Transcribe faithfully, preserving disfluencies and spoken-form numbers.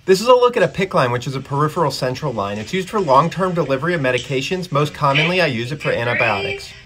This is a look at a P I C C line, which is a peripheral central line. It's used for long-term delivery of medications. Most commonly, I use it for antibiotics.